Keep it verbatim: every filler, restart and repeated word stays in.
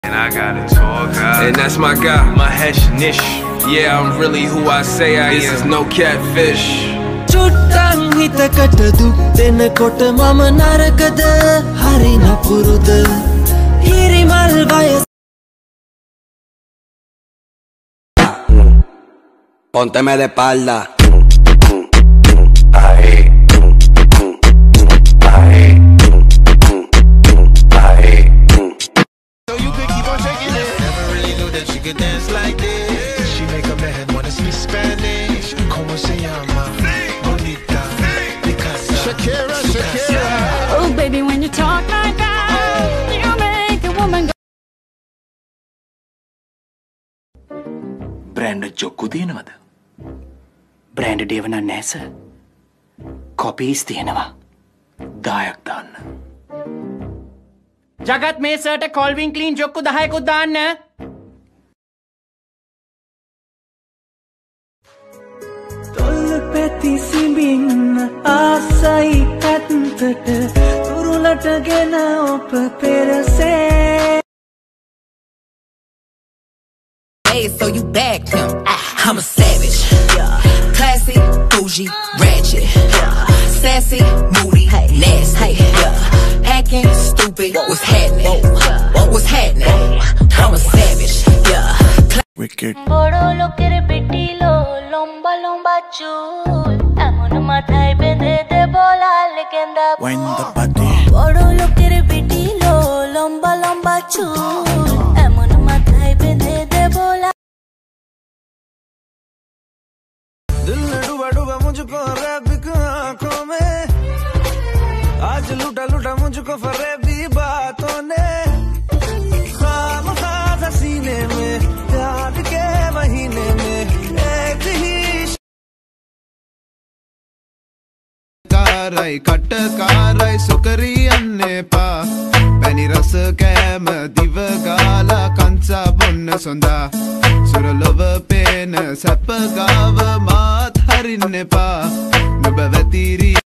And I got a tall guy. And that's my guy, Mahesh Nish. Yeah, I'm really who I say I this am. This is no catfish. Chuttang hitakata duk dena kota mama narakada harina puruda hirimal vayas. Pónteme de espalda. Dance like this. She make a man wanna speak Spanish. Como se llama? Bonita. Picasa. Shakira, Shakira. Oh baby, when you talk like that, you make a woman go. Brand jokku තියෙනවද? Brand දේවන නැස. Copies තියෙනවා. දායක් දාන්න. ජගත් මේ සර්ට Calvin Klein ජොක්කු දහයකුත් දාන්න. Peti simbin asai kattata turulata gena op perase. Hey, so you bagged him. I'm a savage. Classy, bougie, ratchet. Sassy, moody, nasty. Hacking, stupid. What's happening? What's happening? I'm a savage. Wicked. বড় লোকের বেটি লো লম্বা লম্বা চুল এমন মাথায় বেঁধে দেব লাল গেন্দা Wind the body. বড় লোকের বেটি লো লম্বা লম্বা চুল এমন মাথায় বেঁধে দেব লাল दिल ने डूबा डूबा मुझको रैबिक आंखों में आज लूटा लूटा मुझको फरेबी बातों ने खाम खास सीने में प्यार के महीने में एक ही කාරයි කටකාරයි සුකරියන්න එපා පැණි රස කෑම දිව ගාලා කංසා බොන්න සොඳා සුරලොව පේන සැප ගාව මාත් හරින්න එපා නුඹ වැතිරි